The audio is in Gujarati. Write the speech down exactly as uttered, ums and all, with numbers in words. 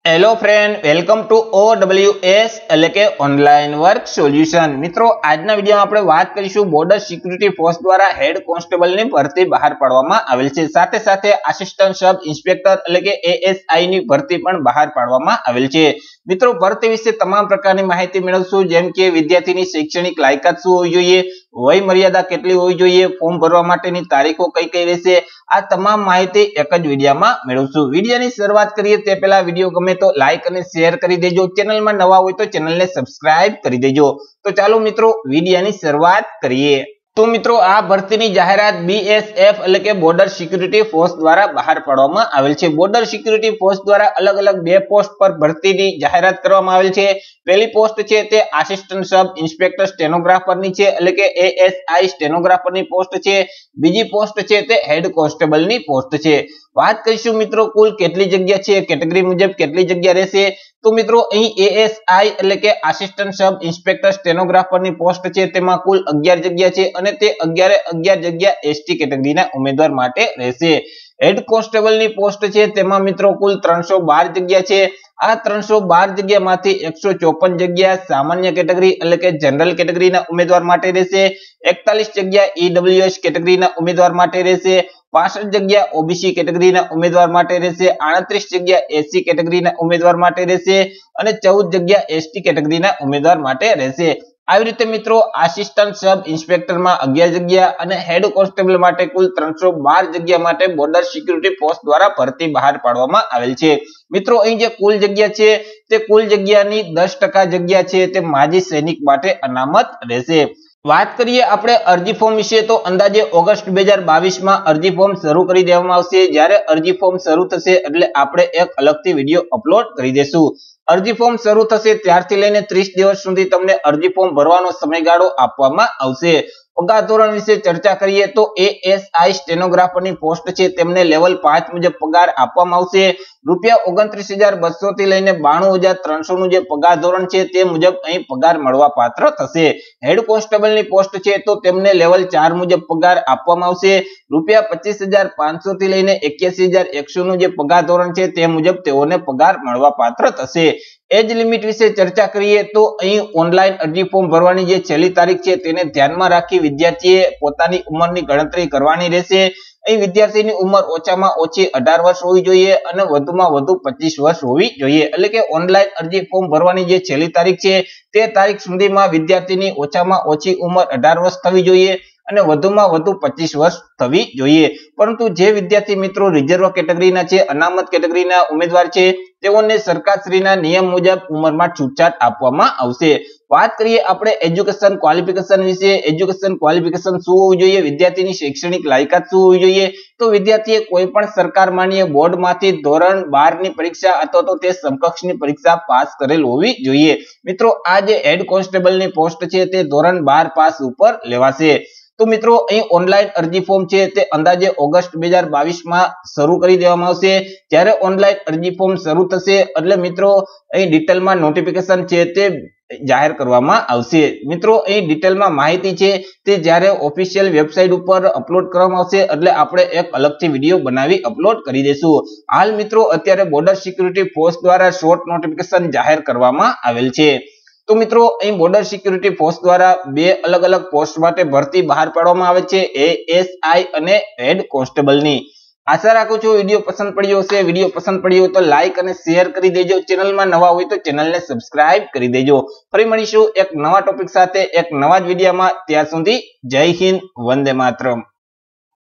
Hello friend, welcome to O W S એટલે કે ઓનલાઈન વર્ક સોલ્યુશન। મિત્રો, આજના વિડિયોમાં આપણે વાત કરીશું બોર્ડર સિક્યુરિટી ફોર્સ દ્વારા હેડ કોન્સ્ટેબલની ભરતી બહાર પાડવામાં આવેલ છે। સાથે સાથે આસિસ્ટન્ટ સબ ઇન્સ્પેક્ટર એટલે કે એ એસ આઈ ની ભરતી પણ બહાર પાડવામાં આવેલ છે। મિત્રો, ભરતી વિશે તમામ પ્રકારની માહિતી મેળવશું, જેમ કે વિદ્યાર્થીની શૈક્ષણિક લાયકાત શું હોવી જોઈએ, વય મર્યાદા કેટલી હોવી જોઈએ, ફોર્મ ભરવા માટેની તારીખો કઈ કઈ રહેશે, આ તમામ માહિતી એક જ વિડિયોમાં મેળવશું। વિડિયોની શરૂઆત કરીએ તે પહેલા વિડિયો ગમે તો લાઈક અને શેર કરી દેજો। ચેનલમાં નવા હોય તો ચેનલને સબસ્ક્રાઇબ કરી દેજો। તો ચાલો મિત્રો વિડિયોની શરૂઆત કરીએ। તો મિત્રો, આ ભરતીની જાહેરાત બી એસ એફ એટલે કે બોર્ડર સિક્યુરિટી ફોર્સ દ્વારા બહાર પાડવામાં આવેલ છે। બોર્ડર સિક્યુરિટી ફોર્સ દ્વારા અલગ અલગ બે પોસ્ટ પર ભરતીની જાહેરાત કરવામાં આવેલ છે। પહેલી પોસ્ટ છે તે આસિસ્ટન્ટ સબ ઇન્સ્પેક્ટર સ્ટેનોગ્રાફરની છે એટલે કે એ એસ આઈ સ્ટેનોગ્રાફરની પોસ્ટ છે। બીજી પોસ્ટ છે તે હેડ કોન્સ્ટેબલની પોસ્ટ છે। વાત કરીશું મિત્રો કુલ કેટલી જગ્યા છે, કેટેગરી મુજબ કેટલી જગ્યા રહેશે। તો મિત્રો, અહીં એ એસ આઈ એટલે કે આસિસ્ટન્ટ સબ ઇન્સ્પેક્ટર સ્ટેનોગ્રાફરની પોસ્ટ છે તેમાં કુલ અગિયાર જગ્યા છે અને તે અગિયાર અગિયાર જગ્યા એસટી કેટેગરીના ઉમેદવાર માટે રહેશે। હેડ કોન્સ્ટેબલની પોસ્ટ છે તેમાં મિત્રો કુલ ત્રણસો બાર જગ્યા છે। આ ત્રણસો બાર જગ્યામાંથી એકસો ચોપન જગ્યા સામાન્ય કેટેગરી એટલે કે જનરલ કેટેગરીના ઉમેદવાર માટે રહેશે। એકતાલીસ જગ્યા ઈ ડબ્લ્યુ એસ કેટેગરીના ઉમેદવાર માટે રહેશે। પાસઠ જગ્યા ઓબીસી કેટેગરીના ઉમેદવાર માટે રહેશે। આડત્રીસ જગ્યા એસસી કેટેગરીના ઉમેદવાર માટે રહેશે અને ચૌદ જગ્યા એસટી કેટેગરીના ઉમેદવાર માટે રહેશે। આવી રીતે મિત્રો, આસિસ્ટન્ટ સબ ઇન્સ્પેક્ટરમાં અગિયાર જગ્યા અને હેડ કોન્સ્ટેબલ માટે કુલ ત્રણસો બાર જગ્યા માટે બોર્ડર સિક્યુરિટી ફોર્સ દ્વારા ભરતી બહાર પાડવામાં આવેલ છે। મિત્રો, અહીં જે કુલ જગ્યા છે તે કુલ જગ્યાની દસ ટકા જગ્યા છે તે માજી સૈનિક માટે અનામત રહેશે। વાત કરીએ આપણે અરજી ફોર્મ વિશે, તો અંદાજે ઓગસ્ટ બે હજાર બાવીસ માં અરજી ફોર્મ શરૂ કરી દેવામાં આવશે। જ્યારે અરજી ફોર્મ શરૂ થશે એટલે આપણે એક અલગથી વિડીયો અપલોડ કરી દેશું। અરજી ફોર્મ શરૂ થશે ત્યારથી લઈને ત્રીસ દિવસ સુધી તમને અરજી ફોર્મ ભરવાનો સમયગાળો આપવામાં આવશે। પગાર ધોરણ વિશે ચર્ચા કરીએ તો એ એસ આઈ સ્ટેનોગ્રાફરની પોસ્ટ છે તેમને લેવલ પાંચ મુજબ પગાર આપવામાં આવશે। રૂપિયા ઓગણત્રીસ હજાર બસો થી લઈને બાણું હજાર ત્રણસો નું જે પગાર ધોરણ છે તે મુજબ અહીં પગાર મળવા પાત્ર થશે। હેડ કોન્સ્ટેબલની પોસ્ટ છે તો તેમને લેવલ ચાર મુજબ પગાર આપવામાં આવશે। રૂપિયા પચીસ હજાર પાંચસો થી લઈને એક્યાસી હજાર એકસો નું જે પગાર ધોરણ છે તે મુજબ તેઓને પગાર મળવા પાત્ર થશે। એજ લિમિટ વિશે ચર્ચા કરીએ તો અહીં ઓનલાઈન અરજી ફોર્મ ભરવાની જે છેલ્લી તારીખ છે તેને ધ્યાનમાં રાખી વિદ્યાર્થીએ પોતાની ઉંમરની ગણતરી કરવાની રહેશે। અહીં વિદ્યાર્થીની ઉંમર ઓછામાં ઓછી અઢાર વર્ષ હોવી જોઈએ અને વધુમાં વધુ પચીસ વર્ષ હોવી જોઈએ। એટલે કે ઓનલાઈન અરજી ફોર્મ ભરવાની જે છેલ્લી તારીખ છે તે તારીખ સુધીમાં વિદ્યાર્થીની ઓછામાં ઓછી ઉંમર અઢાર વર્ષ થવી જોઈએ અને વધુમાં વધુ પચીસ વર્ષ થવી જોઈએ। પરંતુ જે વિદ્યાર્થી મિત્રો રિઝર્વ કેટેગરીના છે, અનામત કેટેગરીના ઉમેદવાર છે, તેઓને સરકારશ્રીના નિયમ મુજબ ઉંમરમાં છૂટછાટ આપવામાં આવશે। વાત કરીએ આપણે એજ્યુકેશન ક્વોલિફિકેશન વિશે। એજ્યુકેશન ક્વોલિફિકેશન શું હોવું જોઈએ, વિદ્યાર્થીની શૈક્ષણિક લાયકાત શું હોવી જોઈએ, તો વિદ્યાર્થીએ કોઈ પણ સરકાર માન્ય બોર્ડમાંથી ધોરણ બાર ની પરીક્ષા અથવા તો તે સમકક્ષની પરીક્ષા પાસ કરેલ હોવી જોઈએ। મિત્રો, આ જે હેડ કોન્સ્ટેબલની પોસ્ટ છે તે ધોરણ બાર પાસ ઉપર લેવાશે। તો મિત્રો, અહીં ઓનલાઈન અરજી ફોર્મ છે તે અંદાજે ઓગસ્ટ બે હજાર બાવીસ માં શરૂ કરી દેવામાં આવશે। જ્યારે ઓનલાઈન અરજી ફોર્મ શરૂ થશે એટલે મિત્રો અહીં ડિટેલમાં નોટિફિકેશન છે તે જાહેર કરવામાં આવશે। મિત્રો, અહીં ડિટેલમાં માહિતી છે તે જ્યારે ઓફિશિયલ વેબસાઇટ ઉપર અપલોડ કરવામાં આવશે એટલે આપણે એક અલગથી વિડીયો બનાવી અપલોડ કરી દેશું। હાલ મિત્રો અત્યારે બોર્ડર સિક્યુરિટી ફોર્સ દ્વારા શોર્ટ નોટિફિકેશન જાહેર કરવામાં આવેલ છે। તો મિત્રો, અહીં બોર્ડર સિક્યુરિટી ફોર્સ દ્વારા બે અલગ અલગ પોસ્ટ માટે ભરતી બહાર પાડવામાં આવે છે, એ એસ આઈ અને હેડ કોન્સ્ટેબલની। આશા રાખું છું વિડીયો પસંદ પડ્યો હશે। વિડીયો પસંદ પડ્યો તો લાઈક અને શેર કરી દેજો। ચેનલમાં નવા હોય તો ચેનલને સબસ્ક્રાઇબ કરી દેજો। ફરી મળીશું એક નવા ટોપિક સાથે એક નવા જ વિડીયોમાં। ત્યાં સુધી જય હિન્દ, વંદે માતરમ।